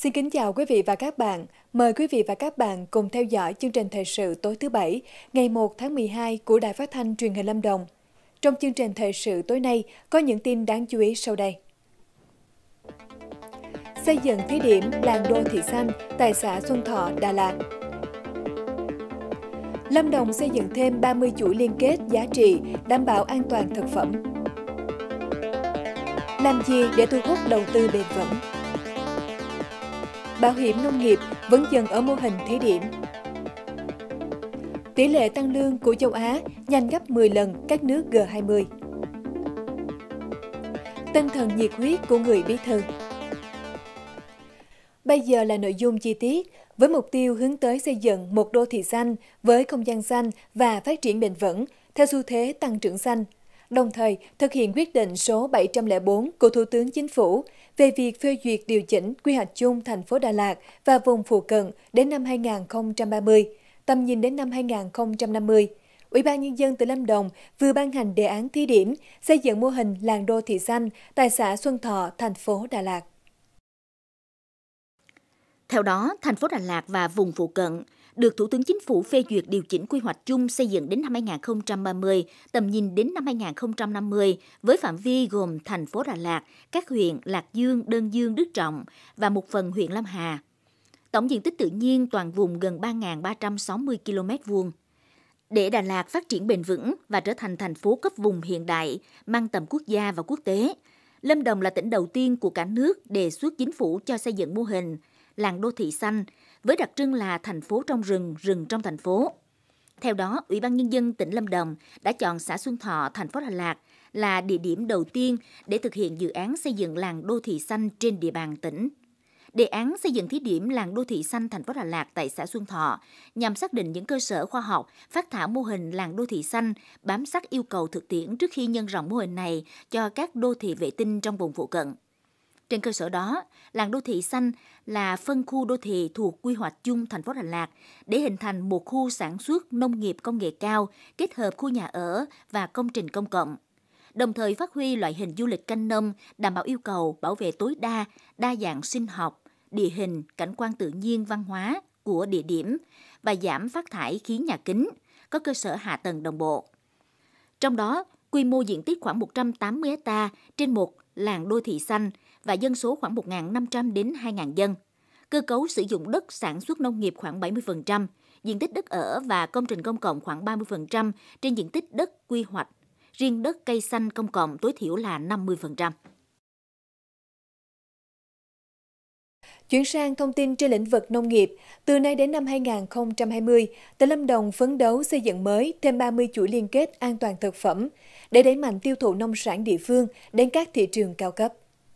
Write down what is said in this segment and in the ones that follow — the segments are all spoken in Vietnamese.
Xin kính chào quý vị và các bạn. Mời quý vị và các bạn cùng theo dõi chương trình thời sự tối thứ Bảy, ngày 1 tháng 12 của Đài Phát thanh Truyền hình Lâm Đồng. Trong chương trình thời sự tối nay có những tin đáng chú ý sau đây. Xây dựng thí điểm làng đô thị xanh tại xã Xuân Thọ, Đà Lạt. Lâm Đồng xây dựng thêm 30 chuỗi liên kết giá trị, đảm bảo an toàn thực phẩm. Làm gì để thu hút đầu tư bền vững? Bảo hiểm nông nghiệp vẫn dần ở mô hình thí điểm. Tỷ lệ tăng lương của châu Á nhanh gấp 10 lần các nước G20. Tinh thần nhiệt huyết của người bí thư. Bây giờ là nội dung chi tiết, với mục tiêu hướng tới xây dựng một đô thị xanh với không gian xanh và phát triển bền vững theo xu thế tăng trưởng xanh, đồng thời thực hiện quyết định số 704 của Thủ tướng Chính phủ về việc phê duyệt điều chỉnh quy hoạch chung thành phố Đà Lạt và vùng phụ cận đến năm 2030, tầm nhìn đến năm 2050. Ủy ban Nhân dân tỉnh Lâm Đồng vừa ban hành đề án thí điểm xây dựng mô hình làng đô thị xanh tại xã Xuân Thọ, thành phố Đà Lạt. Theo đó, thành phố Đà Lạt và vùng phụ cận được Thủ tướng Chính phủ phê duyệt điều chỉnh quy hoạch chung xây dựng đến năm 2030, tầm nhìn đến năm 2050 với phạm vi gồm thành phố Đà Lạt, các huyện Lạc Dương, Đơn Dương, Đức Trọng và một phần huyện Lâm Hà. Tổng diện tích tự nhiên toàn vùng gần 3.360 km². Để Đà Lạt phát triển bền vững và trở thành thành phố cấp vùng hiện đại, mang tầm quốc gia và quốc tế, Lâm Đồng là tỉnh đầu tiên của cả nước đề xuất Chính phủ cho xây dựng mô hình làng đô thị xanh, với đặc trưng là thành phố trong rừng, rừng trong thành phố. Theo đó, Ủy ban Nhân dân tỉnh Lâm Đồng đã chọn xã Xuân Thọ, thành phố Đà Lạt là địa điểm đầu tiên để thực hiện dự án xây dựng làng đô thị xanh trên địa bàn tỉnh. Đề án xây dựng thí điểm làng đô thị xanh thành phố Đà Lạt tại xã Xuân Thọ nhằm xác định những cơ sở khoa học phát thảo mô hình làng đô thị xanh, bám sát yêu cầu thực tiễn trước khi nhân rộng mô hình này cho các đô thị vệ tinh trong vùng phụ cận. Trên cơ sở đó, làng đô thị xanh là phân khu đô thị thuộc quy hoạch chung thành phố Đà Lạt để hình thành một khu sản xuất nông nghiệp công nghệ cao kết hợp khu nhà ở và công trình công cộng, đồng thời phát huy loại hình du lịch canh nông đảm bảo yêu cầu bảo vệ tối đa, đa dạng sinh học, địa hình, cảnh quan tự nhiên văn hóa của địa điểm và giảm phát thải khí nhà kính, có cơ sở hạ tầng đồng bộ. Trong đó, quy mô diện tích khoảng 180 ha trên một làng đô thị xanh và dân số khoảng 1.500 đến 2.000 dân. Cơ cấu sử dụng đất sản xuất nông nghiệp khoảng 70%, diện tích đất ở và công trình công cộng khoảng 30% trên diện tích đất quy hoạch. Riêng đất cây xanh công cộng tối thiểu là 50%. Chuyển sang thông tin trên lĩnh vực nông nghiệp, từ nay đến năm 2020, tỉnh Lâm Đồng phấn đấu xây dựng mới thêm 30 chuỗi liên kết an toàn thực phẩm để đẩy mạnh tiêu thụ nông sản địa phương đến các thị trường cao cấp.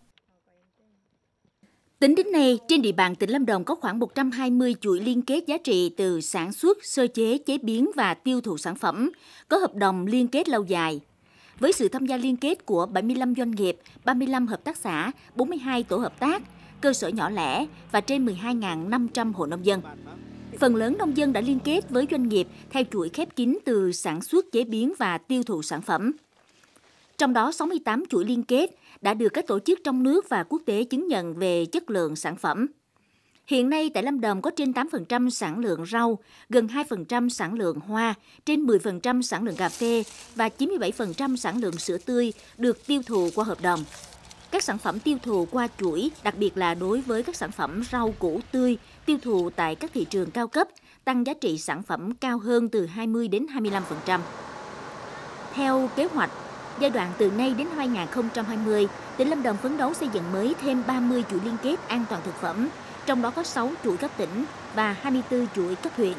Tính đến nay, trên địa bàn tỉnh Lâm Đồng có khoảng 120 chuỗi liên kết giá trị từ sản xuất, sơ chế, chế biến và tiêu thụ sản phẩm, có hợp đồng liên kết lâu dài. Với sự tham gia liên kết của 75 doanh nghiệp, 35 hợp tác xã, 42 tổ hợp tác, cơ sở nhỏ lẻ và trên 12.500 hộ nông dân. Phần lớn nông dân đã liên kết với doanh nghiệp theo chuỗi khép kín từ sản xuất, chế biến và tiêu thụ sản phẩm. Trong đó, 68 chuỗi liên kết đã được các tổ chức trong nước và quốc tế chứng nhận về chất lượng sản phẩm. Hiện nay, tại Lâm Đồng có trên 8% sản lượng rau, gần 2% sản lượng hoa, trên 10% sản lượng cà phê và 97% sản lượng sữa tươi được tiêu thụ qua hợp đồng. Các sản phẩm tiêu thụ qua chuỗi, đặc biệt là đối với các sản phẩm rau củ tươi tiêu thụ tại các thị trường cao cấp, tăng giá trị sản phẩm cao hơn từ 20 đến 25%. Theo kế hoạch, giai đoạn từ nay đến 2020, tỉnh Lâm Đồng phấn đấu xây dựng mới thêm 30 chuỗi liên kết an toàn thực phẩm, trong đó có 6 chuỗi cấp tỉnh và 24 chuỗi cấp huyện.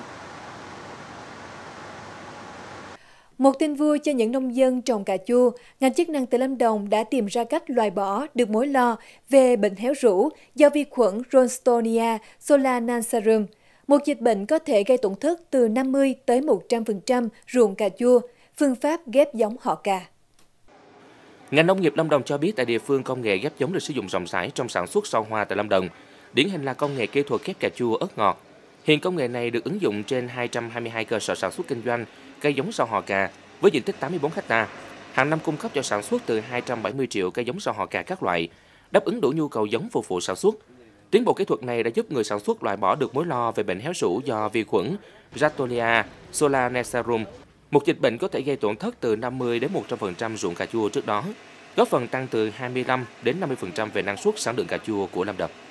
Một tin vui cho những nông dân trồng cà chua, ngành chức năng tỉnh Lâm Đồng đã tìm ra cách loại bỏ được mối lo về bệnh héo rũ do vi khuẩn Ralstonia solanacea, một dịch bệnh có thể gây tổn thất từ 50 tới 100% ruộng cà chua, phương pháp ghép giống họ cà. Ngành nông nghiệp Lâm Đồng cho biết tại địa phương công nghệ ghép giống được sử dụng rộng rãi trong sản xuất rau hoa tại Lâm Đồng. Điển hình là công nghệ kỹ thuật ghép cà chua ớt ngọt. Hiện công nghệ này được ứng dụng trên 222 cơ sở sản xuất kinh doanh cây giống rau họ cà với diện tích 84 ha. Hàng năm cung cấp cho sản xuất từ 270 triệu cây giống rau họ cà các loại, đáp ứng đủ nhu cầu giống phục vụ sản xuất. Tiến bộ kỹ thuật này đã giúp người sản xuất loại bỏ được mối lo về bệnh héo rũ do vi khuẩn Ratonia solanacearum, một dịch bệnh có thể gây tổn thất từ 50 đến 100% ruộng cà chua trước đó, góp phần tăng từ 25 đến 50% về năng suất sản lượng cà chua của Lâm Đồng.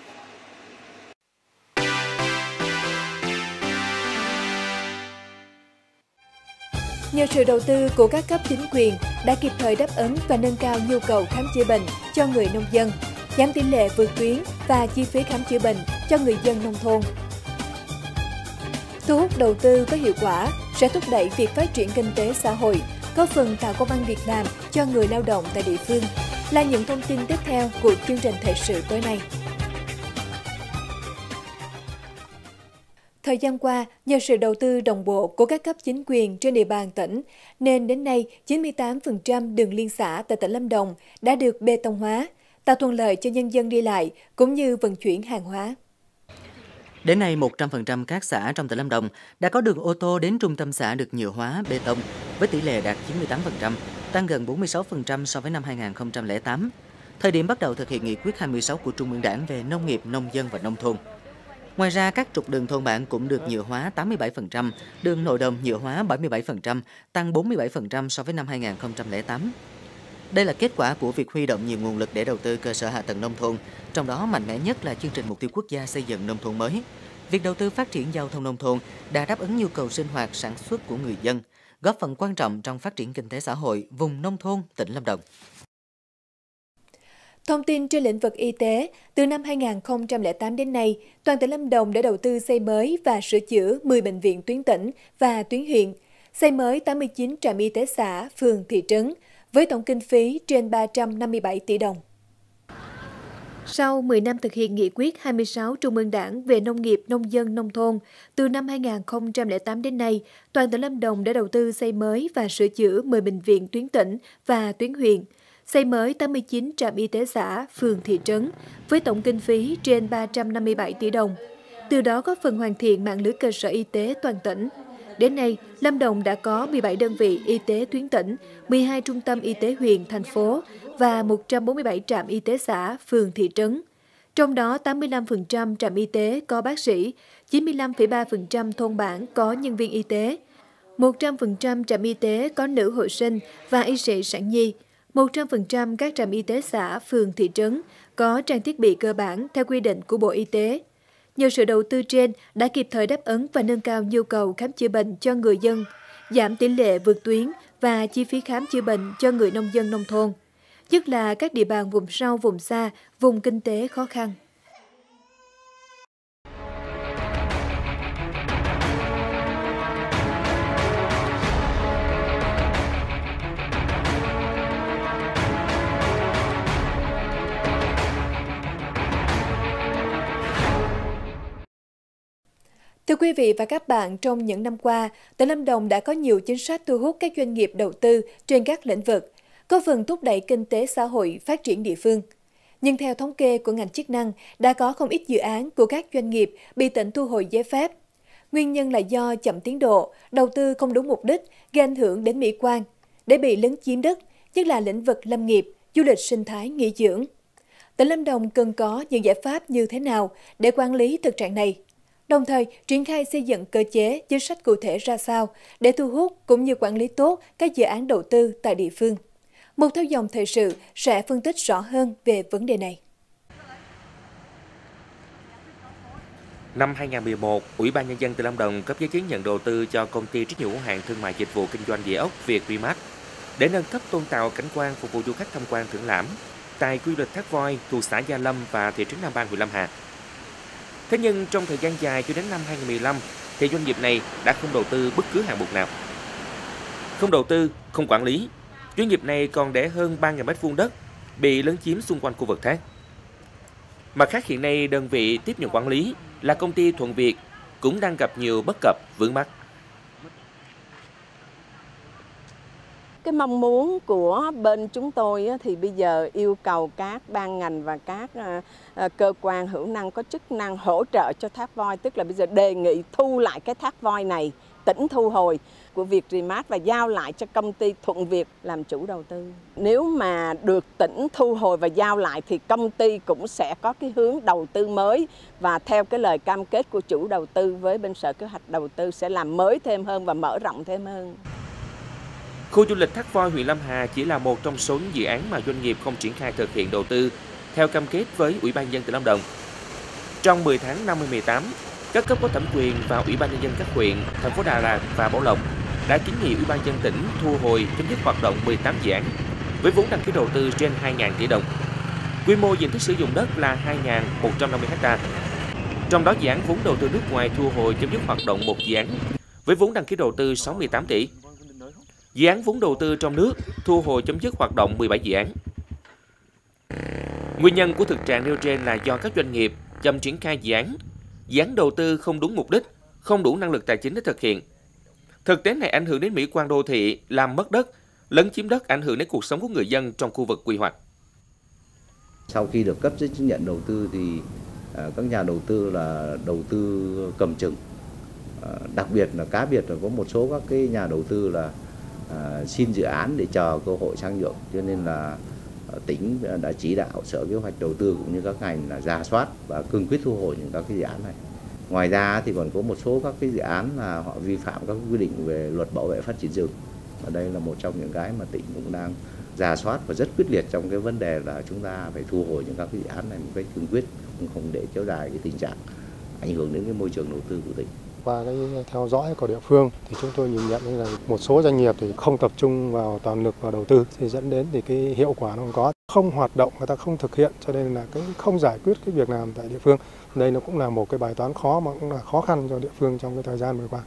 Nhờ sự đầu tư của các cấp chính quyền đã kịp thời đáp ứng và nâng cao nhu cầu khám chữa bệnh cho người nông dân, giảm tỷ lệ vượt tuyến và chi phí khám chữa bệnh cho người dân nông thôn. Thu hút đầu tư có hiệu quả sẽ thúc đẩy việc phát triển kinh tế xã hội, góp phần tạo công ăn việc làm cho người lao động tại địa phương, là những thông tin tiếp theo của chương trình thời sự tối nay. Thời gian qua, nhờ sự đầu tư đồng bộ của các cấp chính quyền trên địa bàn tỉnh, nên đến nay 98% đường liên xã tại tỉnh Lâm Đồng đã được bê tông hóa, tạo thuận lợi cho nhân dân đi lại cũng như vận chuyển hàng hóa. Đến nay, 100% các xã trong tỉnh Lâm Đồng đã có đường ô tô đến trung tâm xã được nhựa hóa bê tông, với tỷ lệ đạt 98%, tăng gần 46% so với năm 2008, thời điểm bắt đầu thực hiện nghị quyết 26 của Trung ương Đảng về nông nghiệp, nông dân và nông thôn. Ngoài ra, các trục đường thôn bản cũng được nhựa hóa 87%, đường nội đồng nhựa hóa 77%, tăng 47% so với năm 2008. Đây là kết quả của việc huy động nhiều nguồn lực để đầu tư cơ sở hạ tầng nông thôn, trong đó mạnh mẽ nhất là chương trình mục tiêu quốc gia xây dựng nông thôn mới. Việc đầu tư phát triển giao thông nông thôn đã đáp ứng nhu cầu sinh hoạt sản xuất của người dân, góp phần quan trọng trong phát triển kinh tế xã hội vùng nông thôn tỉnh Lâm Đồng. Thông tin trên lĩnh vực y tế, từ năm 2008 đến nay, toàn tỉnh Lâm Đồng đã đầu tư xây mới và sửa chữa 10 bệnh viện tuyến tỉnh và tuyến huyện, xây mới 89 trạm y tế xã, phường, thị trấn, với tổng kinh phí trên 357 tỷ đồng. Sau 10 năm thực hiện nghị quyết 26 Trung ương Đảng về nông nghiệp, nông dân, nông thôn, từ năm 2008 đến nay, toàn tỉnh Lâm Đồng đã đầu tư xây mới và sửa chữa 10 bệnh viện tuyến tỉnh và tuyến huyện, xây mới 89 trạm y tế xã, phường, thị trấn, với tổng kinh phí trên 357 tỷ đồng. Từ đó góp phần hoàn thiện mạng lưới cơ sở y tế toàn tỉnh. Đến nay, Lâm Đồng đã có 17 đơn vị y tế tuyến tỉnh, 12 trung tâm y tế huyện, thành phố và 147 trạm y tế xã, phường, thị trấn. Trong đó, 85% trạm y tế có bác sĩ, 95,3% thôn bản có nhân viên y tế, 100% trạm y tế có nữ hộ sinh và y sĩ sản nhi, 100% các trạm y tế xã, phường, thị trấn có trang thiết bị cơ bản theo quy định của Bộ Y tế. Nhờ sự đầu tư trên đã kịp thời đáp ứng và nâng cao nhu cầu khám chữa bệnh cho người dân, giảm tỷ lệ vượt tuyến và chi phí khám chữa bệnh cho người nông dân nông thôn, nhất là các địa bàn vùng sâu, vùng xa, vùng kinh tế khó khăn. Thưa quý vị và các bạn, trong những năm qua, tỉnh Lâm Đồng đã có nhiều chính sách thu hút các doanh nghiệp đầu tư trên các lĩnh vực, có phần thúc đẩy kinh tế xã hội phát triển địa phương. Nhưng theo thống kê của ngành chức năng, đã có không ít dự án của các doanh nghiệp bị tỉnh thu hồi giấy phép. Nguyên nhân là do chậm tiến độ, đầu tư không đúng mục đích, gây ảnh hưởng đến mỹ quan, để bị lấn chiếm đất, nhất là lĩnh vực lâm nghiệp, du lịch sinh thái, nghỉ dưỡng. Tỉnh Lâm Đồng cần có những giải pháp như thế nào để quản lý thực trạng này? Đồng thời, triển khai xây dựng cơ chế, chính sách cụ thể ra sao để thu hút cũng như quản lý tốt các dự án đầu tư tại địa phương. Một theo dòng thời sự sẽ phân tích rõ hơn về vấn đề này. Năm 2011, Ủy ban Nhân dân tỉnh Lâm Đồng cấp giấy chứng nhận đầu tư cho công ty trách nhiệm hữu hạn thương mại dịch vụ kinh doanh địa ốc Việt Remax để nâng cấp tôn tạo cảnh quan phục vụ du khách tham quan thưởng lãm tại khu du lịch Thác Voi thuộc xã Gia Lâm và thị trấn Nam Ban, huyện Lâm Hà. Thế nhưng trong thời gian dài cho đến năm 2015 thì doanh nghiệp này đã không đầu tư bất cứ hạng mục nào. Không đầu tư, không quản lý, doanh nghiệp này còn để hơn 3.000 m² đất bị lấn chiếm xung quanh khu vực thác. Mặt khác, hiện nay đơn vị tiếp nhận quản lý là công ty Thuận Việt cũng đang gặp nhiều bất cập vướng mắc. Cái mong muốn của bên chúng tôi thì bây giờ yêu cầu các ban ngành và các cơ quan hữu năng có chức năng hỗ trợ cho Thác Voi, tức là bây giờ đề nghị thu lại cái Thác Voi này tỉnh thu hồi của Vietrimart và giao lại cho công ty Thuận Việt làm chủ đầu tư. Nếu mà được tỉnh thu hồi và giao lại thì công ty cũng sẽ có cái hướng đầu tư mới và theo cái lời cam kết của chủ đầu tư với bên Sở Kế hoạch Đầu tư sẽ làm mới thêm hơn và mở rộng thêm hơn. Khu du lịch Thác Voi, huyện Lâm Hà chỉ là một trong số những dự án mà doanh nghiệp không triển khai thực hiện đầu tư theo cam kết với Ủy ban nhân dân tỉnh Lâm Đồng. Trong 10 tháng năm 2018, các cấp có thẩm quyền và Ủy ban nhân dân các huyện, thành phố Đà Lạt và Bảo Lộc đã kiến nghị Ủy ban nhân dân tỉnh thu hồi chấm dứt hoạt động 18 dự án với vốn đăng ký đầu tư trên 2.000 tỷ đồng. Quy mô diện tích sử dụng đất là 2.150 ha. Trong đó dự án vốn đầu tư nước ngoài thu hồi chấm dứt hoạt động một dự án với vốn đăng ký đầu tư 68 tỷ. Dự án vốn đầu tư trong nước thu hồi chấm dứt hoạt động 17 dự án. Nguyên nhân của thực trạng nêu trên là do các doanh nghiệp chậm triển khai dự án đầu tư không đúng mục đích, không đủ năng lực tài chính để thực hiện. Thực tế này ảnh hưởng đến mỹ quan đô thị, làm mất đất, lấn chiếm đất, ảnh hưởng đến cuộc sống của người dân trong khu vực quy hoạch. Sau khi được cấp giấy chứng nhận đầu tư thì các nhà đầu tư là đầu tư cầm chừng. Đặc biệt là cá biệt là có một số các cái nhà đầu tư là xin dự án để chờ cơ hội sang nhượng, cho nên là tỉnh đã chỉ đạo Sở Kế hoạch Đầu tư cũng như các ngành là rà soát và cương quyết thu hồi những các cái dự án này. Ngoài ra thì còn có một số các cái dự án là họ vi phạm các quy định về luật bảo vệ phát triển rừng. Và đây là một trong những cái mà tỉnh cũng đang rà soát và rất quyết liệt trong cái vấn đề là chúng ta phải thu hồi những các cái dự án này một cách cương quyết, không để kéo dài cái tình trạng ảnh hưởng đến cái môi trường đầu tư của tỉnh. Qua cái theo dõi của địa phương thì chúng tôi nhìn nhận là một số doanh nghiệp thì không tập trung vào toàn lực vào đầu tư thì dẫn đến thì cái hiệu quả nó không có, không hoạt động, người ta không thực hiện, cho nên là cái không giải quyết cái việc làm tại địa phương. Đây nó cũng là một cái bài toán khó mà cũng là khó khăn cho địa phương trong cái thời gian vừa qua.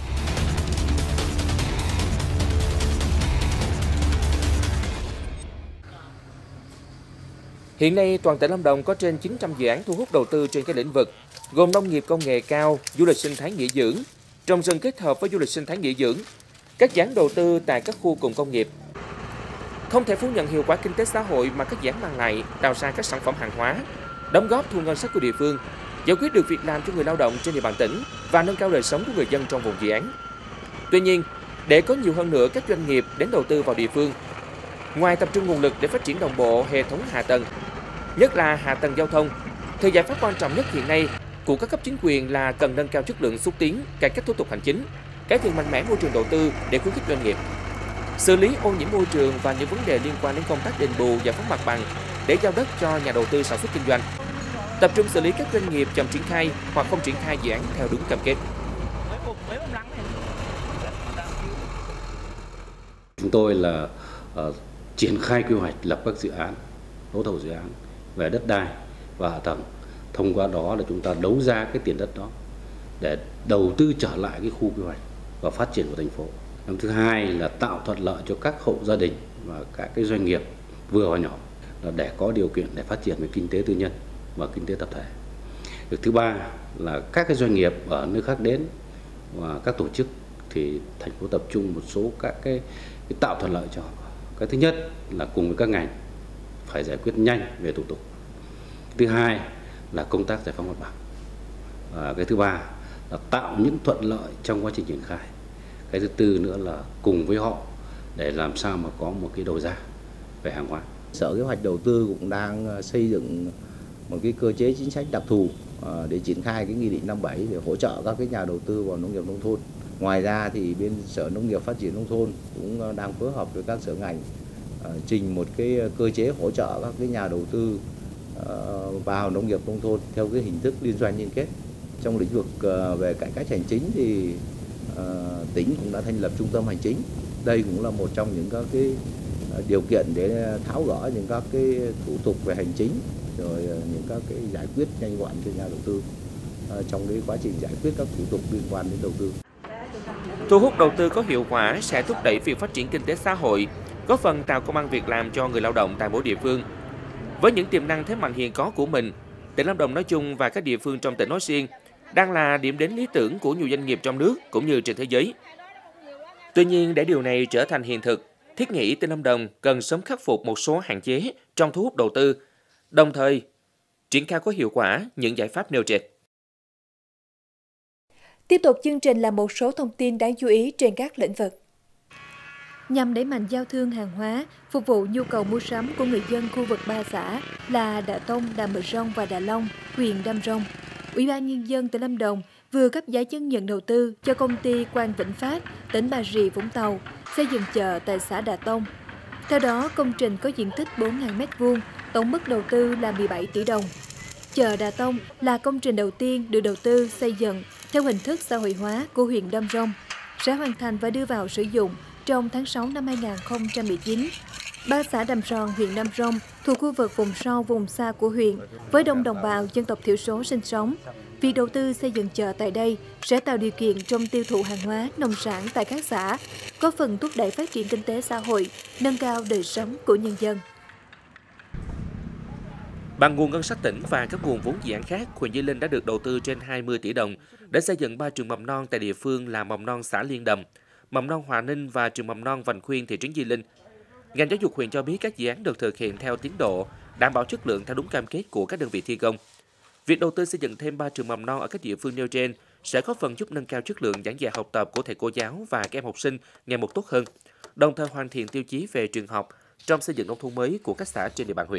Hiện nay, toàn tỉnh Lâm Đồng có trên 900 dự án thu hút đầu tư trên các lĩnh vực, gồm nông nghiệp công nghệ cao, du lịch sinh thái nghỉ dưỡng, trồng rừng kết hợp với du lịch sinh thái nghỉ dưỡng, các dự án đầu tư tại các khu cụm công nghiệp. Không thể phủ nhận hiệu quả kinh tế xã hội mà các dự án mang lại, tạo ra các sản phẩm hàng hóa, đóng góp thu ngân sách của địa phương, giải quyết được việc làm cho người lao động trên địa bàn tỉnh và nâng cao đời sống của người dân trong vùng dự án. Tuy nhiên, để có nhiều hơn nữa các doanh nghiệp đến đầu tư vào địa phương, ngoài tập trung nguồn lực để phát triển đồng bộ hệ thống hạ tầng, nhất là hạ tầng giao thông, thì giải pháp quan trọng nhất hiện nay của các cấp chính quyền là cần nâng cao chất lượng xúc tiến, cải cách thủ tục hành chính, cải thiện mạnh mẽ môi trường đầu tư để khuyến khích doanh nghiệp, xử lý ô nhiễm môi trường và những vấn đề liên quan đến công tác đền bù, giải phóng mặt bằng để giao đất cho nhà đầu tư sản xuất kinh doanh. Tập trung xử lý các doanh nghiệp chậm triển khai hoặc không triển khai dự án theo đúng cam kết. Chúng tôi là triển khai quy hoạch, lập các dự án, đấu thầu dự án về đất đai và hạ tầng. Thông qua đó là chúng ta đấu giá cái tiền đất đó để đầu tư trở lại cái khu quy hoạch và phát triển của thành phố. Năm thứ hai là tạo thuận lợi cho các hộ gia đình và các cái doanh nghiệp vừa và nhỏ là để có điều kiện để phát triển về kinh tế tư nhân và kinh tế tập thể. Việc thứ ba là các cái doanh nghiệp ở nơi khác đến và các tổ chức thì thành phố tập trung một số các cái tạo thuận lợi cho họ. Cái thứ nhất là cùng với các ngành phải giải quyết nhanh về thủ tục. Thứ hai là công tác giải phóng mặt bằng. Cái thứ ba là tạo những thuận lợi trong quá trình triển khai. Cái thứ tư nữa là cùng với họ để làm sao mà có một cái đầu ra về hàng hóa. Sở Kế hoạch Đầu tư cũng đang xây dựng một cái cơ chế chính sách đặc thù để triển khai cái nghị định 57 để hỗ trợ các cái nhà đầu tư vào nông nghiệp nông thôn. Ngoài ra thì bên Sở Nông nghiệp Phát triển Nông thôn cũng đang phối hợp với các sở ngành trình một cái cơ chế hỗ trợ các cái nhà đầu tư vào nông nghiệp nông thôn theo cái hình thức liên doanh liên kết. Trong lĩnh vực về cải cách hành chính thì tỉnh cũng đã thành lập trung tâm hành chính. Đây cũng là một trong những các cái điều kiện để tháo gỡ những các cái thủ tục về hành chính, rồi những các cái giải quyết nhanh gọn cho nhà đầu tư trong cái quá trình giải quyết các thủ tục liên quan đến đầu tư. Thu hút đầu tư có hiệu quả sẽ thúc đẩy việc phát triển kinh tế xã hội, góp phần tạo công ăn việc làm cho người lao động tại mỗi địa phương. Với những tiềm năng thế mạnh hiện có của mình, tỉnh Lâm Đồng nói chung và các địa phương trong tỉnh nói riêng đang là điểm đến lý tưởng của nhiều doanh nghiệp trong nước cũng như trên thế giới. Tuy nhiên, để điều này trở thành hiện thực, thiết nghĩ tỉnh Lâm Đồng cần sớm khắc phục một số hạn chế trong thu hút đầu tư, đồng thời triển khai có hiệu quả những giải pháp nêu trên. Tiếp tục chương trình là một số thông tin đáng chú ý trên các lĩnh vực. Nhằm đẩy mạnh giao thương hàng hóa, phục vụ nhu cầu mua sắm của người dân khu vực 3 xã là Đạ Tông, Đạ Mơ Rông và Đạ Long, huyện Đam Rông, Ủy ban Nhân dân tỉnh Lâm Đồng vừa cấp giấy chứng nhận đầu tư cho công ty Quang Vĩnh Phát, tỉnh Bà Rịa Vũng Tàu, xây dựng chợ tại xã Đạ Tông. Theo đó, công trình có diện tích 4.000 m², tổng mức đầu tư là 17 tỷ đồng. Chợ Đạ Tông là công trình đầu tiên được đầu tư xây dựng theo hình thức xã hội hóa của huyện Đam Rông, sẽ hoàn thành và đưa vào sử dụng trong tháng 6 năm 2019. 3 xã Đầm Ròn, huyện Đam Rông thuộc khu vực vùng sâu, vùng xa của huyện, với đông đồng bào dân tộc thiểu số sinh sống. Việc đầu tư xây dựng chợ tại đây sẽ tạo điều kiện trong tiêu thụ hàng hóa, nông sản tại các xã, góp phần thúc đẩy phát triển kinh tế xã hội, nâng cao đời sống của nhân dân. Bằng nguồn ngân sách tỉnh và các nguồn vốn dự án khác, huyện Di Linh đã được đầu tư trên 20 tỷ đồng để xây dựng 3 trường mầm non tại địa phương là mầm non xã Liên Đầm, mầm non Hòa Ninh và trường mầm non Vành Khuyên, thị trấn Di Linh. Ngành giáo dục huyện cho biết các dự án được thực hiện theo tiến độ, đảm bảo chất lượng theo đúng cam kết của các đơn vị thi công. Việc đầu tư xây dựng thêm 3 trường mầm non ở các địa phương nêu trên sẽ góp phần giúp nâng cao chất lượng giảng dạy học tập của thầy cô giáo và các em học sinh ngày một tốt hơn, đồng thời hoàn thiện tiêu chí về trường học trong xây dựng nông thôn mới của các xã trên địa bàn huyện.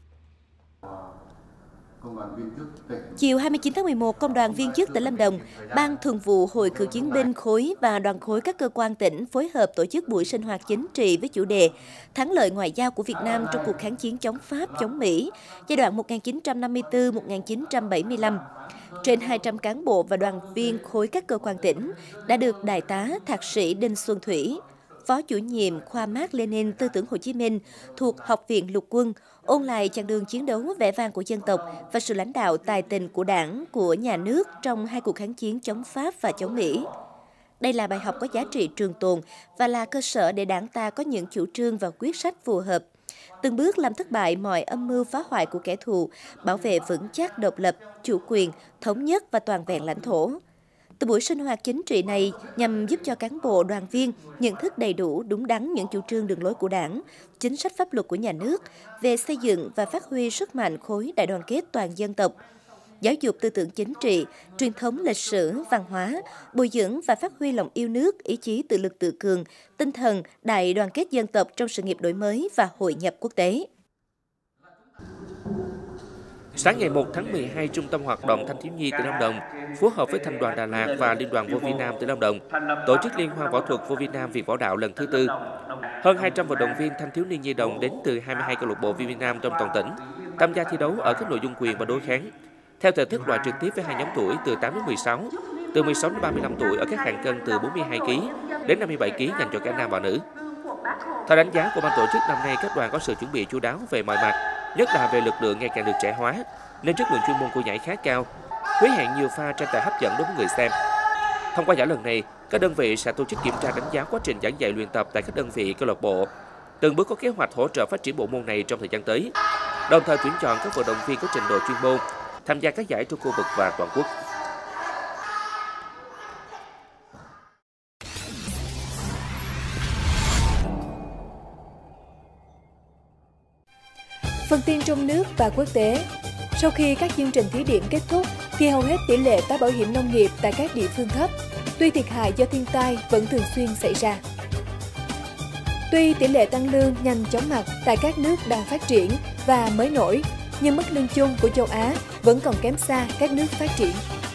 Chiều 29 tháng 11, Công đoàn viên chức tỉnh Lâm Đồng, Ban Thường vụ Hội Cựu chiến binh khối và đoàn khối các cơ quan tỉnh phối hợp tổ chức buổi sinh hoạt chính trị với chủ đề Thắng lợi ngoại giao của Việt Nam trong cuộc kháng chiến chống Pháp, chống Mỹ, giai đoạn 1954-1975. Trên 200 cán bộ và đoàn viên khối các cơ quan tỉnh đã được Đại tá Thạc sĩ Đinh Xuân Thủy, Phó chủ nhiệm khoa Mác Lênin Tư tưởng Hồ Chí Minh thuộc Học viện Lục quân, ôn lại chặng đường chiến đấu vẻ vang của dân tộc và sự lãnh đạo tài tình của Đảng, của nhà nước trong hai cuộc kháng chiến chống Pháp và chống Mỹ. Đây là bài học có giá trị trường tồn và là cơ sở để Đảng ta có những chủ trương và quyết sách phù hợp, từng bước làm thất bại mọi âm mưu phá hoại của kẻ thù, bảo vệ vững chắc độc lập, chủ quyền, thống nhất và toàn vẹn lãnh thổ. Từ buổi sinh hoạt chính trị này nhằm giúp cho cán bộ đoàn viên nhận thức đầy đủ, đúng đắn những chủ trương đường lối của Đảng, chính sách pháp luật của nhà nước về xây dựng và phát huy sức mạnh khối đại đoàn kết toàn dân tộc, giáo dục tư tưởng chính trị, truyền thống lịch sử, văn hóa, bồi dưỡng và phát huy lòng yêu nước, ý chí tự lực tự cường, tinh thần đại đoàn kết dân tộc trong sự nghiệp đổi mới và hội nhập quốc tế. Sáng ngày 1 tháng 12, Trung tâm Hoạt động Thanh thiếu nhi tỉnh Lâm Đồng phối hợp với Thành đoàn Đà Lạt và Liên đoàn Vô Việt Nam tỉnh Lâm Đồng tổ chức Liên hoan võ thuật Vô Việt Nam Việt Võ Đạo lần thứ 4. Hơn 200 vận động viên thanh thiếu niên nhi đồng đến từ 22 câu lạc bộ Vô Việt Nam trong toàn tỉnh tham gia thi đấu ở các nội dung quyền và đối kháng. Theo thể thức loại trực tiếp với hai nhóm tuổi từ 8 đến 16, từ 16 đến 35 tuổi ở các hạng cân từ 42 kg đến 57 kg dành cho cả nam và nữ. Theo đánh giá của ban tổ chức, năm nay các đoàn có sự chuẩn bị chu đáo về mọi mặt, nhất là về lực lượng ngày càng được trẻ hóa, nên chất lượng chuyên môn của giải khá cao, hứa hẹn nhiều pha tranh tài hấp dẫn đối với người xem. Thông qua giải lần này, các đơn vị sẽ tổ chức kiểm tra đánh giá quá trình giảng dạy luyện tập tại các đơn vị câu lạc bộ, từng bước có kế hoạch hỗ trợ phát triển bộ môn này trong thời gian tới, đồng thời tuyển chọn các vận động viên có trình độ chuyên môn tham gia các giải trong khu vực và toàn quốc. Phần tin trong nước và quốc tế. Sau khi các chương trình thí điểm kết thúc, thì hầu hết tỷ lệ tái bảo hiểm nông nghiệp tại các địa phương thấp, tuy thiệt hại do thiên tai vẫn thường xuyên xảy ra. Tuy tỷ lệ tăng lương nhanh chóng mặt tại các nước đang phát triển và mới nổi, nhưng mức lương chung của châu Á vẫn còn kém xa các nước phát triển.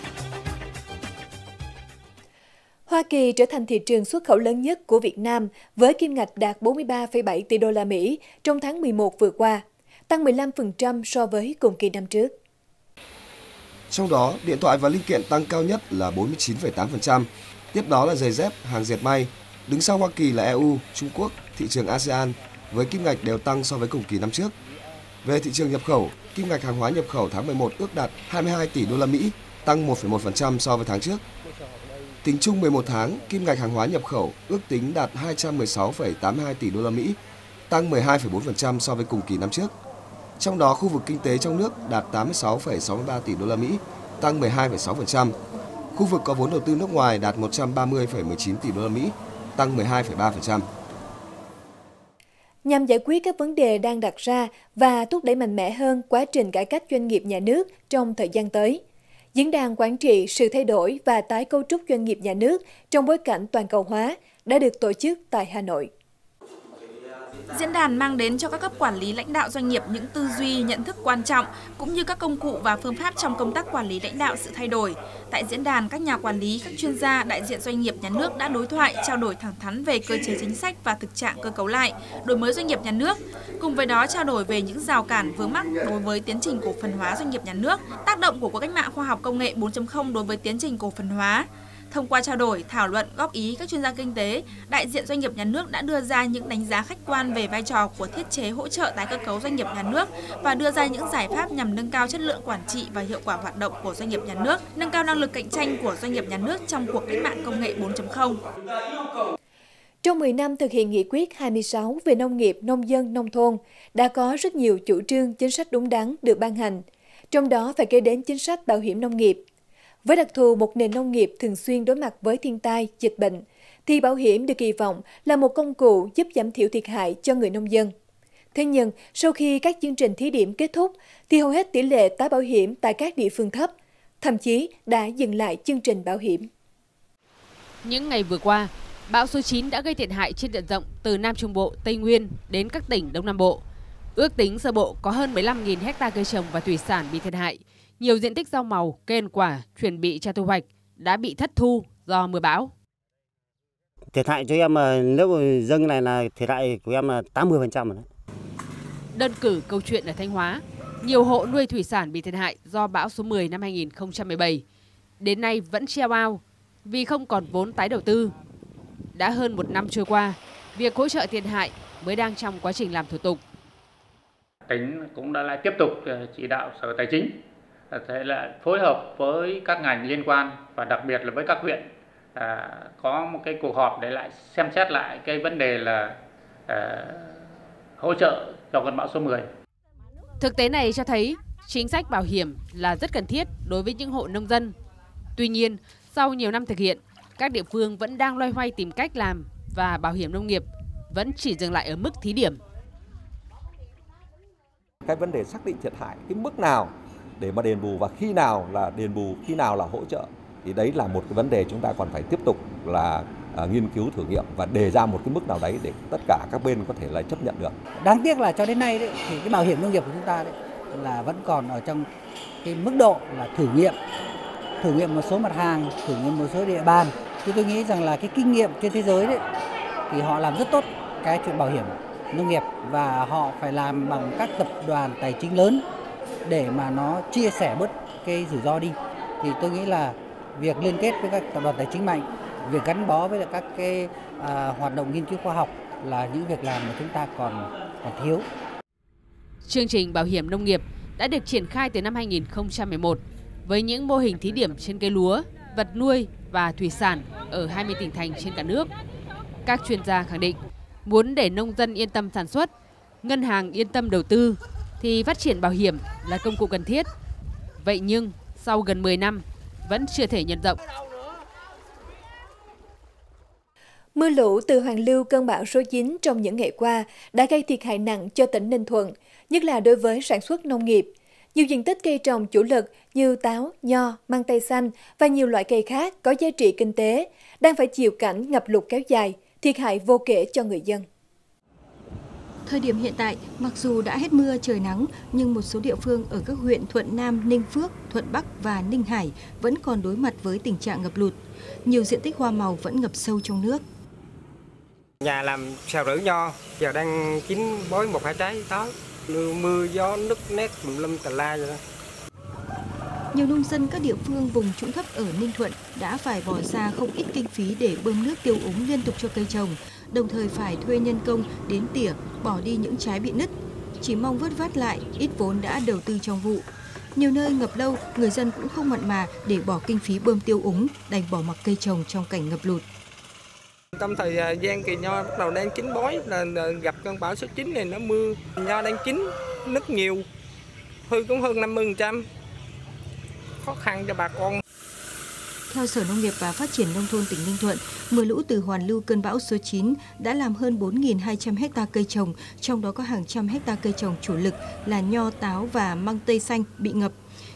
Hoa Kỳ trở thành thị trường xuất khẩu lớn nhất của Việt Nam với kim ngạch đạt 43,7 tỷ đô la Mỹ trong tháng 11 vừa qua, tăng 15% so với cùng kỳ năm trước. Trong đó, điện thoại và linh kiện tăng cao nhất là 49,8%, tiếp đó là giày dép, hàng dệt may, đứng sau Hoa Kỳ là EU, Trung Quốc, thị trường ASEAN với kim ngạch đều tăng so với cùng kỳ năm trước. Về thị trường nhập khẩu, kim ngạch hàng hóa nhập khẩu tháng 11 ước đạt 22 tỷ đô la Mỹ, tăng 1,1% so với tháng trước. Tính chung 11 tháng, kim ngạch hàng hóa nhập khẩu ước tính đạt 216,82 tỷ đô la Mỹ, tăng 12,4% so với cùng kỳ năm trước. Trong đó, khu vực kinh tế trong nước đạt 86,63 tỷ đô la Mỹ, tăng 12,6%. Khu vực có vốn đầu tư nước ngoài đạt 130,19 tỷ đô la Mỹ, tăng 12,3%. Nhằm giải quyết các vấn đề đang đặt ra và thúc đẩy mạnh mẽ hơn quá trình cải cách doanh nghiệp nhà nước trong thời gian tới, Diễn đàn quản trị sự thay đổi và tái cấu trúc doanh nghiệp nhà nước trong bối cảnh toàn cầu hóa đã được tổ chức tại Hà Nội. Diễn đàn mang đến cho các cấp quản lý lãnh đạo doanh nghiệp những tư duy, nhận thức quan trọng, cũng như các công cụ và phương pháp trong công tác quản lý lãnh đạo sự thay đổi. Tại diễn đàn, các nhà quản lý, các chuyên gia, đại diện doanh nghiệp nhà nước đã đối thoại, trao đổi thẳng thắn về cơ chế chính sách và thực trạng cơ cấu lại, đổi mới doanh nghiệp nhà nước. Cùng với đó, trao đổi về những rào cản vướng mắc đối với tiến trình cổ phần hóa doanh nghiệp nhà nước, tác động của cuộc cách mạng khoa học công nghệ 4.0 đối với tiến trình cổ phần hóa. Thông qua trao đổi, thảo luận, góp ý các chuyên gia kinh tế, đại diện doanh nghiệp nhà nước đã đưa ra những đánh giá khách quan về vai trò của thiết chế hỗ trợ tái cơ cấu doanh nghiệp nhà nước và đưa ra những giải pháp nhằm nâng cao chất lượng quản trị và hiệu quả hoạt động của doanh nghiệp nhà nước, nâng cao năng lực cạnh tranh của doanh nghiệp nhà nước trong cuộc cách mạng công nghệ 4.0. Trong 10 năm thực hiện nghị quyết 26 về nông nghiệp, nông dân, nông thôn, đã có rất nhiều chủ trương, chính sách đúng đắn được ban hành. Trong đó phải kể đến chính sách bảo hiểm nông nghiệp. Với đặc thù một nền nông nghiệp thường xuyên đối mặt với thiên tai, dịch bệnh, thì bảo hiểm được kỳ vọng là một công cụ giúp giảm thiểu thiệt hại cho người nông dân. Thế nhưng, sau khi các chương trình thí điểm kết thúc, thì hầu hết tỷ lệ tái bảo hiểm tại các địa phương thấp, thậm chí đã dừng lại chương trình bảo hiểm. Những ngày vừa qua, bão số 9 đã gây thiệt hại trên diện rộng từ Nam Trung Bộ, Tây Nguyên đến các tỉnh Đông Nam Bộ. Ước tính sơ bộ có hơn 15.000 ha cây trồng và thủy sản bị thiệt hại. Nhiều diện tích rau màu, cây ăn quả chuẩn bị cho thu hoạch đã bị thất thu do mưa bão. Thiệt hại cho em nếu dâng này là thiệt hại của em là 80% rồi đấy. Đơn cử câu chuyện ở Thanh Hóa, nhiều hộ nuôi thủy sản bị thiệt hại do bão số 10 năm 2017. Đến nay vẫn treo ao vì không còn vốn tái đầu tư. Đã hơn một năm trôi qua, việc hỗ trợ thiệt hại mới đang trong quá trình làm thủ tục. Tỉnh cũng đã lại tiếp tục chỉ đạo Sở Tài chính thế là phối hợp với các ngành liên quan và đặc biệt là với các huyện có một cái cuộc họp để lại xem xét lại cái vấn đề là hỗ trợ cho cơn bão số 10. Thực tế này cho thấy chính sách bảo hiểm là rất cần thiết đối với những hộ nông dân. Tuy nhiên, sau nhiều năm thực hiện, các địa phương vẫn đang loay hoay tìm cách làm và bảo hiểm nông nghiệp vẫn chỉ dừng lại ở mức thí điểm. Cái vấn đề xác định thiệt hại cái mức nào để mà đền bù và khi nào là đền bù, khi nào là hỗ trợ, thì đấy là một cái vấn đề chúng ta còn phải tiếp tục là nghiên cứu thử nghiệm và đề ra một cái mức nào đấy để tất cả các bên có thể là chấp nhận được. Đáng tiếc là cho đến nay đấy, thì cái bảo hiểm nông nghiệp của chúng ta đấy là vẫn còn ở trong cái mức độ là thử nghiệm một số mặt hàng, thử nghiệm một số địa bàn. Thì tôi nghĩ rằng là cái kinh nghiệm trên thế giới đấy thì họ làm rất tốt cái chuyện bảo hiểm nông nghiệp và họ phải làm bằng các tập đoàn tài chính lớn để mà nó chia sẻ bớt cái rủi ro đi. Thì tôi nghĩ là việc liên kết với các tập đoàn tài chính mạnh, việc gắn bó với các cái hoạt động nghiên cứu khoa học là những việc làm mà chúng ta còn thiếu. Chương trình bảo hiểm nông nghiệp đã được triển khai từ năm 2011 với những mô hình thí điểm trên cây lúa, vật nuôi và thủy sản ở 20 tỉnh thành trên cả nước. Các chuyên gia khẳng định muốn để nông dân yên tâm sản xuất, ngân hàng yên tâm đầu tư thì phát triển bảo hiểm là công cụ cần thiết. Vậy nhưng sau gần 10 năm vẫn chưa thể nhân rộng. Mưa lũ từ hoàn lưu cơn bão số 9 trong những ngày qua đã gây thiệt hại nặng cho tỉnh Ninh Thuận, nhất là đối với sản xuất nông nghiệp. Nhiều diện tích cây trồng chủ lực như táo, nho, măng tây xanh và nhiều loại cây khác có giá trị kinh tế đang phải chịu cảnh ngập lụt kéo dài, thiệt hại vô kể cho người dân. Thời điểm hiện tại, mặc dù đã hết mưa trời nắng, nhưng một số địa phương ở các huyện Thuận Nam, Ninh Phước, Thuận Bắc và Ninh Hải vẫn còn đối mặt với tình trạng ngập lụt. Nhiều diện tích hoa màu vẫn ngập sâu trong nước. Nhà làm xào rửa nho, giờ đang chín bói 1-2 trái đó. Mưa gió nứt nét lâm tà la vậy đó. Nhiều nông dân các địa phương vùng trũng thấp ở Ninh Thuận đã phải bỏ ra không ít kinh phí để bơm nước tiêu úng liên tục cho cây trồng, đồng thời phải thuê nhân công đến tỉa, bỏ đi những trái bị nứt. Chỉ mong vớt vát lại ít vốn đã đầu tư trong vụ. Nhiều nơi ngập lâu, người dân cũng không mặn mà để bỏ kinh phí bơm tiêu úng, đành bỏ mặc cây trồng trong cảnh ngập lụt. Trong thời gian kỳ nho bắt đầu đang chín bói là gặp cơn bão số 9 này nó mưa, nho đang chín, nứt nhiều, hư cũng hơn 50%, khó khăn cho bà con. Theo Sở Nông nghiệp và Phát triển Nông thôn tỉnh Ninh Thuận, mưa lũ từ hoàn lưu cơn bão số 9 đã làm hơn 4.200 ha cây trồng, trong đó có hàng trăm hecta cây trồng chủ lực là nho, táo và măng tây xanh bị ngập.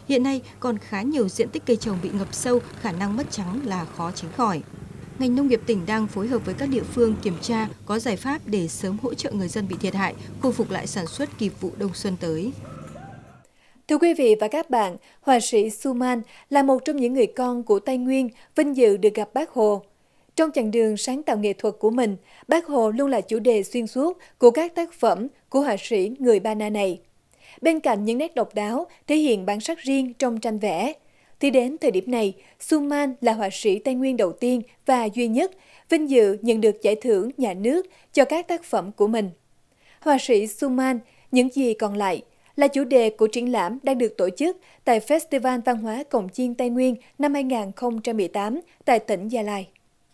Hiện nay còn khá nhiều diện tích cây trồng bị ngập sâu, khả năng mất trắng là khó tránh khỏi. Ngành nông nghiệp tỉnh đang phối hợp với các địa phương kiểm tra có giải pháp để sớm hỗ trợ người dân bị thiệt hại, khôi phục lại sản xuất kịp vụ đông xuân tới. Thưa quý vị và các bạn, họa sĩ Xuman là một trong những người con của Tây Nguyên vinh dự được gặp Bác Hồ. Trong chặng đường sáng tạo nghệ thuật của mình, Bác Hồ luôn là chủ đề xuyên suốt của các tác phẩm của họa sĩ người Ba Na này. Bên cạnh những nét độc đáo, thể hiện bản sắc riêng trong tranh vẽ, thì đến thời điểm này, Xuman là họa sĩ Tây Nguyên đầu tiên và duy nhất vinh dự nhận được giải thưởng nhà nước cho các tác phẩm của mình. Họa sĩ Xuman, những gì còn lại là chủ đề của triển lãm đang được tổ chức tại Festival Văn hóa Cồng Chiêng Tây Nguyên năm 2018 tại tỉnh Gia Lai.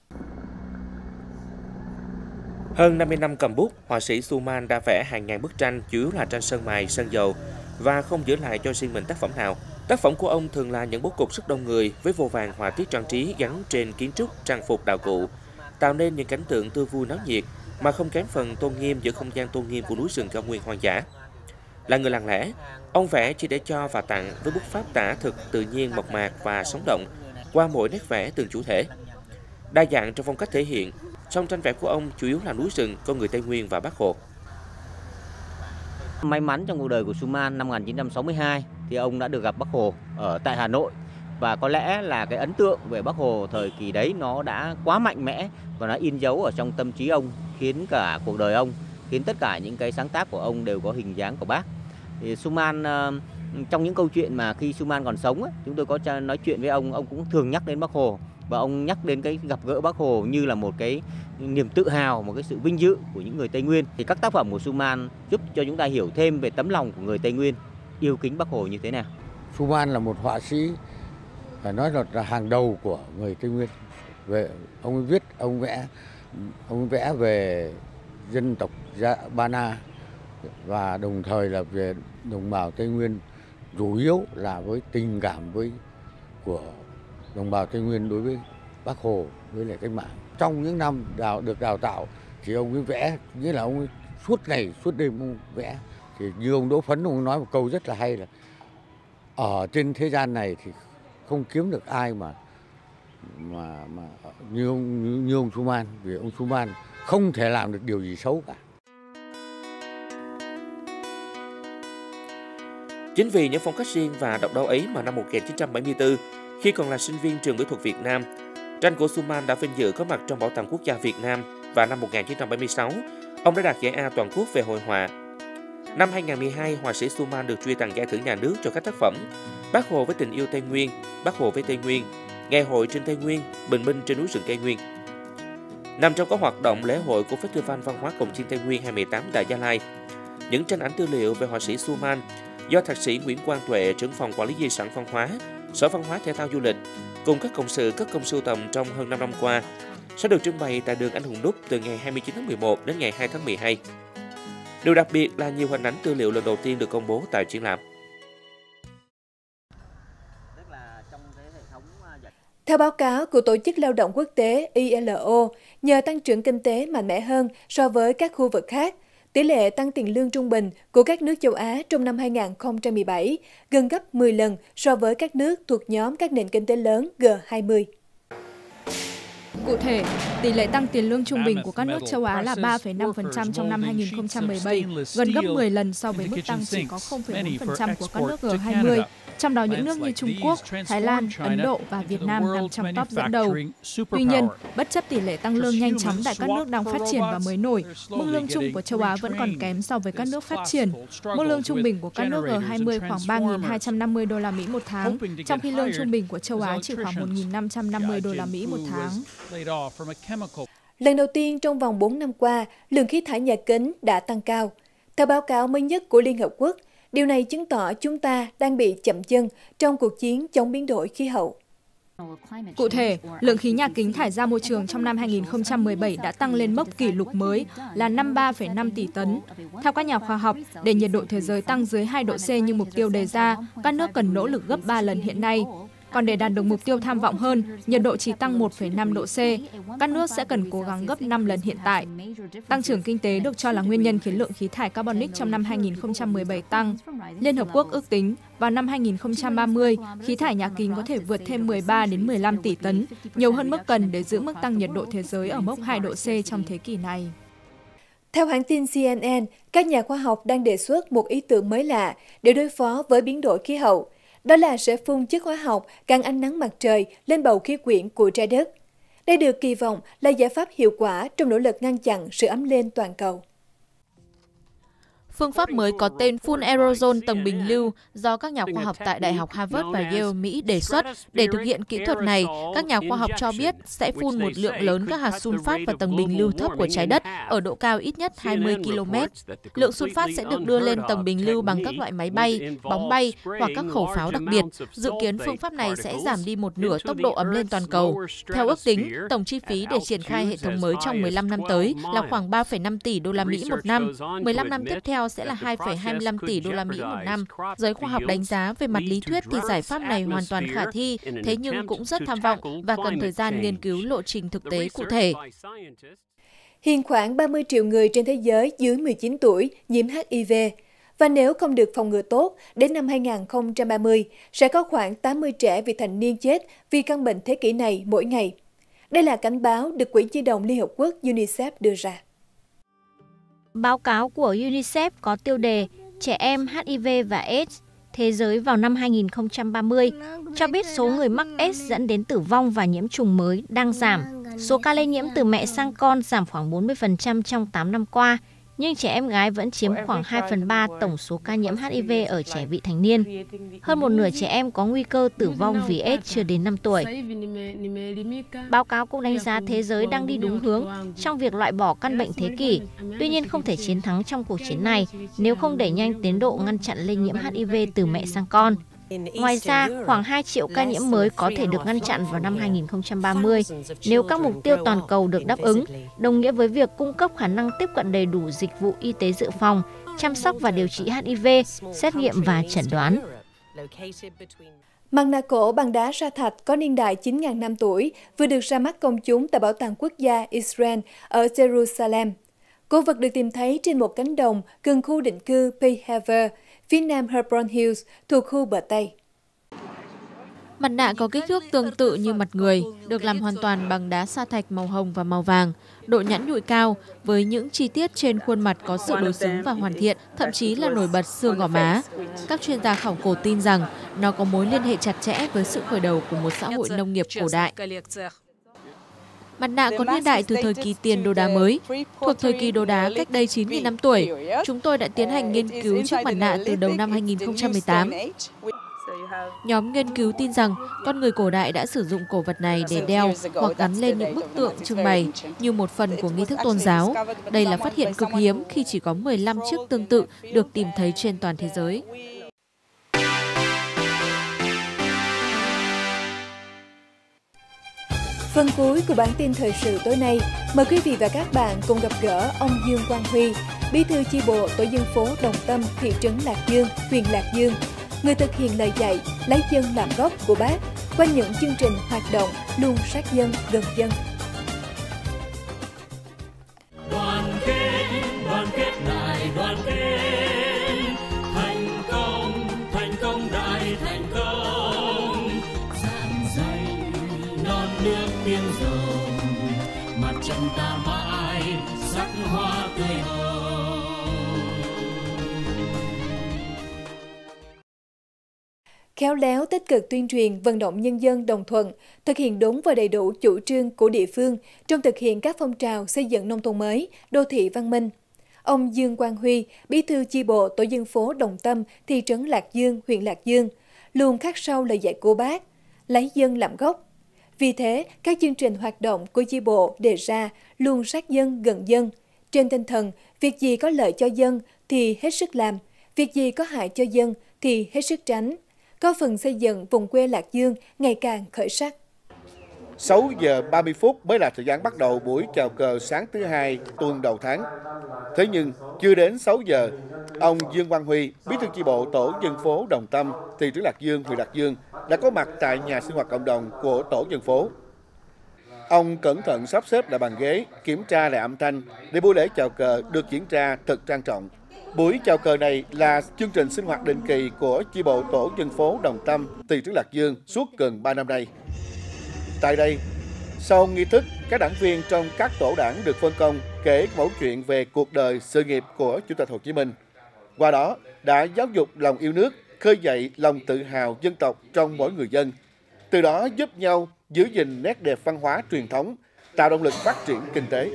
Hơn 50 năm cầm bút, họa sĩ Xuman đã vẽ hàng ngàn bức tranh, chủ yếu là tranh sơn mài, sơn dầu và không giữ lại cho riêng mình tác phẩm nào. Tác phẩm của ông thường là những bố cục rất đông người với vô vàn họa tiết trang trí gắn trên kiến trúc, trang phục đạo cụ, tạo nên những cảnh tượng tươi vui náo nhiệt mà không kém phần tôn nghiêm giữa không gian tôn nghiêm của núi rừng cao nguyên hoang dã. Là người lặng lẽ, ông vẽ chỉ để cho và tặng với bút pháp tả thực, tự nhiên, mộc mạc và sống động qua mỗi nét vẽ từng chủ thể. Đa dạng trong phong cách thể hiện, song tranh vẽ của ông chủ yếu là núi rừng, con người Tây Nguyên và Bác Hồ. May mắn trong cuộc đời của Xuman năm 1962 thì ông đã được gặp Bác Hồ ở tại Hà Nội, và có lẽ là cái ấn tượng về Bác Hồ thời kỳ đấy nó đã quá mạnh mẽ và nó in dấu ở trong tâm trí ông, khiến cả cuộc đời ông, khiến tất cả những cái sáng tác của ông đều có hình dáng của Bác. Thì Xuman trong những câu chuyện mà khi Xuman còn sống, chúng tôi có nói chuyện với ông cũng thường nhắc đến Bác Hồ, và ông nhắc đến cái gặp gỡ Bác Hồ như là một cái niềm tự hào, một cái sự vinh dự của những người Tây Nguyên. Thì các tác phẩm của Xuman giúp cho chúng ta hiểu thêm về tấm lòng của người Tây Nguyên yêu kính Bác Hồ như thế nào. Xuman là một họa sĩ phải nói là hàng đầu của người Tây Nguyên. Về ông viết, ông vẽ về dân tộc Ba Na và đồng thời là về đồng bào Tây Nguyên, chủ yếu là với tình cảm của đồng bào Tây Nguyên đối với Bác Hồ với lại cách mạng. Trong những năm được đào tạo thì ông ấy vẽ, nghĩa là ông ấy suốt đêm ông vẽ. Thì như ông Đỗ Phấn ông nói một câu rất là hay là ở trên thế gian này thì không kiếm được ai mà như ông Xuman, vì ông Xuman không thể làm được điều gì xấu cả. Chính vì những phong cách riêng và độc đáo ấy mà năm 1974, khi còn là sinh viên trường mỹ thuật Việt Nam, tranh của Xuman đã vinh dự có mặt trong Bảo tàng Quốc gia Việt Nam, và năm 1976, ông đã đạt giải A toàn quốc về hội họa. Năm 2012, họa sĩ Xuman được truy tặng giải thưởng nhà nước cho các tác phẩm Bác Hồ với tình yêu Tây Nguyên, Bác Hồ với Tây Nguyên, Ngày hội trên Tây Nguyên, Bình minh trên núi rừng Tây Nguyên. Nằm trong các hoạt động lễ hội của Festival Văn hóa Cồng Chiêng Tây Nguyên 2018 tại Gia Lai, những tranh ảnh tư liệu về họa sĩ Xuman do Thạc sĩ Nguyễn Quang Tuệ, trưởng phòng quản lý di sản văn hóa, Sở Văn hóa Thể thao Du lịch cùng các cộng sự cất công sưu tầm trong hơn 5 năm qua sẽ được trưng bày tại đường Anh Hùng Đúc từ ngày 29 tháng 11 đến ngày 2 tháng 12. Điều đặc biệt là nhiều hình ảnh tư liệu lần đầu tiên được công bố tại triển lãm. Theo báo cáo của Tổ chức Lao động Quốc tế ILO, nhờ tăng trưởng kinh tế mạnh mẽ hơn so với các khu vực khác, tỷ lệ tăng tiền lương trung bình của các nước châu Á trong năm 2017 gần gấp 10 lần so với các nước thuộc nhóm các nền kinh tế lớn G20. Cụ thể, tỷ lệ tăng tiền lương trung bình của các nước châu Á là 3,5% trong năm 2017, gần gấp 10 lần so với mức tăng chỉ có 0,4% của các nước G20, trong đó những nước như Trung Quốc, Thái Lan, Ấn Độ và Việt Nam nằm trong top dẫn đầu. Tuy nhiên, bất chấp tỷ lệ tăng lương nhanh chóng tại các nước đang phát triển và mới nổi, mức lương chung của châu Á vẫn còn kém so với các nước phát triển. Mức lương trung bình của các nước G20 khoảng 3.250 đô la Mỹ một tháng, trong khi lương trung bình của châu Á chỉ khoảng 1.550 đô la Mỹ một tháng. Lần đầu tiên trong vòng 4 năm qua, lượng khí thải nhà kính đã tăng cao. Theo báo cáo mới nhất của Liên Hợp Quốc, điều này chứng tỏ chúng ta đang bị chậm chân trong cuộc chiến chống biến đổi khí hậu. Cụ thể, lượng khí nhà kính thải ra môi trường trong năm 2017 đã tăng lên mốc kỷ lục mới là 53,5 tỷ tấn. Theo các nhà khoa học, để nhiệt độ thế giới tăng dưới 2 độ C như mục tiêu đề ra, các nước cần nỗ lực gấp 3 lần hiện nay. Còn để đạt được mục tiêu tham vọng hơn, nhiệt độ chỉ tăng 1,5 độ C, các nước sẽ cần cố gắng gấp 5 lần hiện tại. Tăng trưởng kinh tế được cho là nguyên nhân khiến lượng khí thải carbonic trong năm 2017 tăng. Liên Hợp Quốc ước tính, vào năm 2030, khí thải nhà kính có thể vượt thêm 13 đến 15 tỷ tấn, nhiều hơn mức cần để giữ mức tăng nhiệt độ thế giới ở mốc 2 độ C trong thế kỷ này. Theo hãng tin CNN, các nhà khoa học đang đề xuất một ý tưởng mới lạ để đối phó với biến đổi khí hậu. Đó là sẽ phun chất hóa học gắn ánh nắng mặt trời lên bầu khí quyển của trái đất. Đây được kỳ vọng là giải pháp hiệu quả trong nỗ lực ngăn chặn sự ấm lên toàn cầu. Phương pháp mới có tên phun aerosol tầng bình lưu do các nhà khoa học tại Đại học Harvard và Yale, Mỹ đề xuất. Để thực hiện kỹ thuật này, các nhà khoa học cho biết sẽ phun một lượng lớn các hạt sunfat vào tầng bình lưu thấp của trái đất ở độ cao ít nhất 20 km. Lượng sunfat sẽ được đưa lên tầng bình lưu bằng các loại máy bay, bóng bay hoặc các khẩu pháo đặc biệt. Dự kiến phương pháp này sẽ giảm đi một nửa tốc độ ấm lên toàn cầu. Theo ước tính, tổng chi phí để triển khai hệ thống mới trong 15 năm tới là khoảng 3,5 tỷ đô la Mỹ một năm. 15 năm tiếp theo sẽ là 2,25 tỷ đô la Mỹ một năm. Giới khoa học đánh giá về mặt lý thuyết thì giải pháp này hoàn toàn khả thi, thế nhưng cũng rất tham vọng và cần thời gian nghiên cứu lộ trình thực tế cụ thể. Hiện khoảng 30 triệu người trên thế giới dưới 19 tuổi nhiễm HIV. Và nếu không được phòng ngừa tốt, đến năm 2030 sẽ có khoảng 80 trẻ vị thành niên chết vì căn bệnh thế kỷ này mỗi ngày. Đây là cảnh báo được Quỹ Nhi đồng Liên Hợp Quốc UNICEF đưa ra. Báo cáo của UNICEF có tiêu đề Trẻ em HIV và AIDS Thế giới vào năm 2030 cho biết số người mắc AIDS dẫn đến tử vong và nhiễm trùng mới đang giảm. Số ca lây nhiễm từ mẹ sang con giảm khoảng 40% trong 8 năm qua, nhưng trẻ em gái vẫn chiếm khoảng 2/3 tổng số ca nhiễm HIV ở trẻ vị thành niên. Hơn một nửa trẻ em có nguy cơ tử vong vì AIDS chưa đến 5 tuổi. Báo cáo cũng đánh giá thế giới đang đi đúng hướng trong việc loại bỏ căn bệnh thế kỷ, tuy nhiên không thể chiến thắng trong cuộc chiến này nếu không đẩy nhanh tiến độ ngăn chặn lây nhiễm HIV từ mẹ sang con. Ngoài ra, khoảng 2 triệu ca nhiễm mới có thể được ngăn chặn vào năm 2030 nếu các mục tiêu toàn cầu được đáp ứng, đồng nghĩa với việc cung cấp khả năng tiếp cận đầy đủ dịch vụ y tế dự phòng, chăm sóc và điều trị HIV, xét nghiệm và chẩn đoán. Mặt nạ cổ bằng đá sa thạch có niên đại 9.000 năm tuổi vừa được ra mắt công chúng tại Bảo tàng Quốc gia Israel ở Jerusalem. Cổ vật được tìm thấy trên một cánh đồng gần khu định cư Pei-Hever, phía nam Hebron Hills, thuộc khu bờ Tây. Mặt nạ có kích thước tương tự như mặt người, được làm hoàn toàn bằng đá sa thạch màu hồng và màu vàng, độ nhẵn nhụi cao, với những chi tiết trên khuôn mặt có sự đối xứng và hoàn thiện, thậm chí là nổi bật xương gò má. Các chuyên gia khảo cổ tin rằng nó có mối liên hệ chặt chẽ với sự khởi đầu của một xã hội nông nghiệp cổ đại. Mặt nạ có niên đại từ thời kỳ tiền Đồ Đá mới, thuộc thời kỳ Đồ Đá cách đây 9.000 năm tuổi. Chúng tôi đã tiến hành nghiên cứu chiếc mặt nạ từ đầu năm 2018. Nhóm nghiên cứu tin rằng con người cổ đại đã sử dụng cổ vật này để đeo hoặc gắn lên những bức tượng trưng bày như một phần của nghi thức tôn giáo. Đây là phát hiện cực hiếm khi chỉ có 15 chiếc tương tự được tìm thấy trên toàn thế giới. Phần cuối của bản tin thời sự tối nay, mời quý vị và các bạn cùng gặp gỡ ông Dương Quang Huy, bí thư chi bộ tổ dân phố Đồng Tâm, thị trấn Lạc Dương, huyện Lạc Dương, người thực hiện lời dạy lấy dân làm gốc của Bác qua những chương trình hoạt động luôn sát dân gần dân. Đoàn kết lại đoàn kết, thành công đại thành công, dạn dày non nước biên rộng, mặt trận ta mãi sắc hoa tươi hồng. Khéo léo tích cực tuyên truyền vận động nhân dân đồng thuận, thực hiện đúng và đầy đủ chủ trương của địa phương trong thực hiện các phong trào xây dựng nông thôn mới, đô thị văn minh. Ông Dương Quang Huy, bí thư chi bộ tổ dân phố Đồng Tâm, thị trấn Lạc Dương, huyện Lạc Dương, luôn khắc sâu lời dạy của Bác, lấy dân làm gốc. Vì thế, các chương trình hoạt động của chi bộ đề ra luôn sát dân gần dân, trên tinh thần việc gì có lợi cho dân thì hết sức làm, việc gì có hại cho dân thì hết sức tránh, có phần xây dựng vùng quê Lạc Dương ngày càng khởi sắc. 6 giờ 30 phút mới là thời gian bắt đầu buổi chào cờ sáng thứ hai tuần đầu tháng. Thế nhưng chưa đến 6 giờ, ông Dương Quang Huy, bí thư chi bộ tổ dân phố Đồng Tâm, thị trấn Lạc Dương, huyện Lạc Dương đã có mặt tại nhà sinh hoạt cộng đồng của tổ dân phố. Ông cẩn thận sắp xếp lại bàn ghế, kiểm tra lại âm thanh để buổi lễ chào cờ được diễn ra thật trang trọng. Buổi chào cờ này là chương trình sinh hoạt định kỳ của chi bộ tổ dân phố Đồng Tâm, thị trấn Lạc Dương suốt gần 3 năm nay. Tại đây, sau nghi thức, các đảng viên trong các tổ đảng được phân công kể mẫu chuyện về cuộc đời, sự nghiệp của Chủ tịch Hồ Chí Minh. Qua đó, đã giáo dục lòng yêu nước, khơi dậy lòng tự hào dân tộc trong mỗi người dân. Từ đó giúp nhau giữ gìn nét đẹp văn hóa truyền thống, tạo động lực phát triển kinh tế.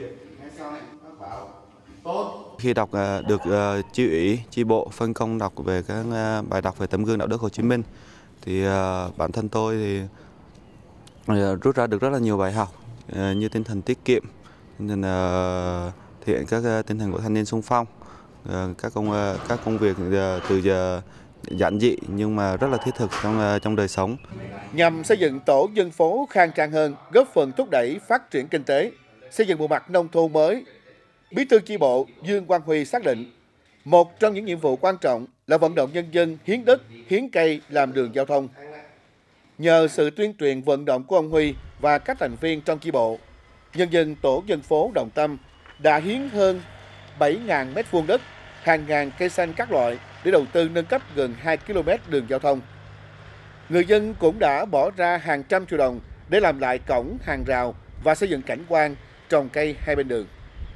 Khi đọc được chi ủy, chi bộ phân công đọc về các bài đọc về tấm gương đạo đức Hồ Chí Minh, thì bản thân tôi thì rút ra được rất là nhiều bài học như tinh thần tiết kiệm, tinh thần thực hiện các tinh thần của thanh niên xung phong, các công việc từ giờ giản dị nhưng mà rất là thiết thực trong đời sống. Nhằm xây dựng tổ dân phố khang trang hơn, góp phần thúc đẩy phát triển kinh tế, xây dựng bộ mặt nông thôn mới, Bí thư chi bộ Dương Quang Huy xác định, một trong những nhiệm vụ quan trọng là vận động nhân dân hiến đất, hiến cây làm đường giao thông. Nhờ sự tuyên truyền vận động của ông Huy và các thành viên trong chi bộ, nhân dân tổ dân phố Đồng Tâm đã hiến hơn 7.000 mét vuông đất, hàng ngàn cây xanh các loại để đầu tư nâng cấp gần 2 km đường giao thông. Người dân cũng đã bỏ ra hàng trăm triệu đồng để làm lại cổng, hàng rào và xây dựng cảnh quan, trồng cây hai bên đường.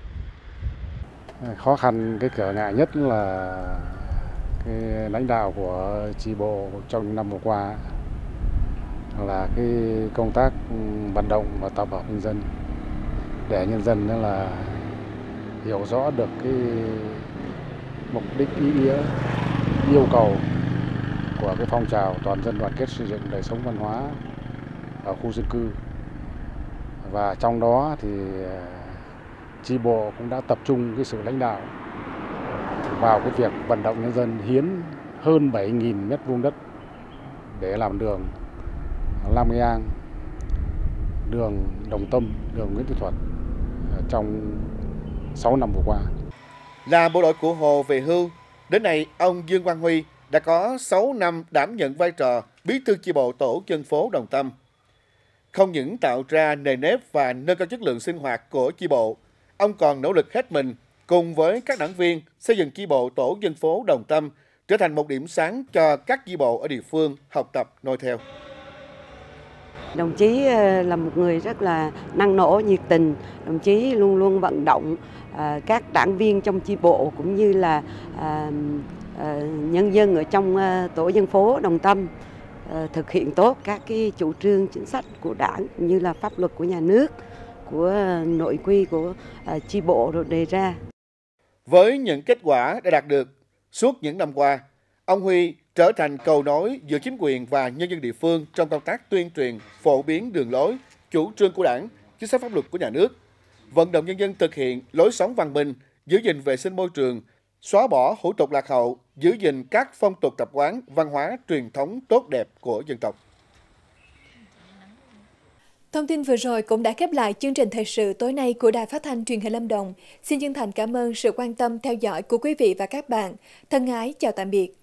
Khó khăn, cái trở ngại nhất là cái lãnh đạo của chi bộ trong năm vừa qua là cái công tác vận động và tập hợp nhân dân để nhân dân đó là hiểu rõ được cái mục đích, ý nghĩa, yêu cầu của cái phong trào toàn dân đoàn kết xây dựng đời sống văn hóa ở khu dân cư. Và trong đó thì chi bộ cũng đã tập trung cái sự lãnh đạo vào cái việc vận động nhân dân hiến hơn 7.000 mét vuông đất để làm đường Lam Nghệ An, đường Đồng Tâm, đường Nguyễn Thị Thuận trong 6 năm vừa qua. Là bộ đội Cụ Hồ về hưu, đến nay ông Dương Quang Huy đã có 6 năm đảm nhận vai trò bí thư chi bộ tổ dân phố Đồng Tâm. Không những tạo ra nề nếp và nâng cao chất lượng sinh hoạt của chi bộ, ông còn nỗ lực hết mình cùng với các đảng viên xây dựng chi bộ tổ dân phố Đồng Tâm trở thành một điểm sáng cho các chi bộ ở địa phương học tập noi theo. Đồng chí là một người rất là năng nổ, nhiệt tình. Đồng chí luôn luôn vận động các đảng viên trong chi bộ cũng như là nhân dân ở trong tổ dân phố Đồng Tâm thực hiện tốt các cái chủ trương chính sách của đảng như là pháp luật của nhà nước, của nội quy của chi bộ rồi đề ra. Với những kết quả đã đạt được suốt những năm qua, ông Huy trở thành cầu nối giữa chính quyền và nhân dân địa phương trong công tác tuyên truyền, phổ biến đường lối, chủ trương của Đảng, chính sách pháp luật của nhà nước, vận động nhân dân thực hiện lối sống văn minh, giữ gìn vệ sinh môi trường, xóa bỏ hủ tục lạc hậu, giữ gìn các phong tục tập quán, văn hóa truyền thống tốt đẹp của dân tộc. Thông tin vừa rồi cũng đã khép lại chương trình thời sự tối nay của Đài Phát thanh Truyền hình Lâm Đồng. Xin chân thành cảm ơn sự quan tâm theo dõi của quý vị và các bạn. Thân ái chào tạm biệt.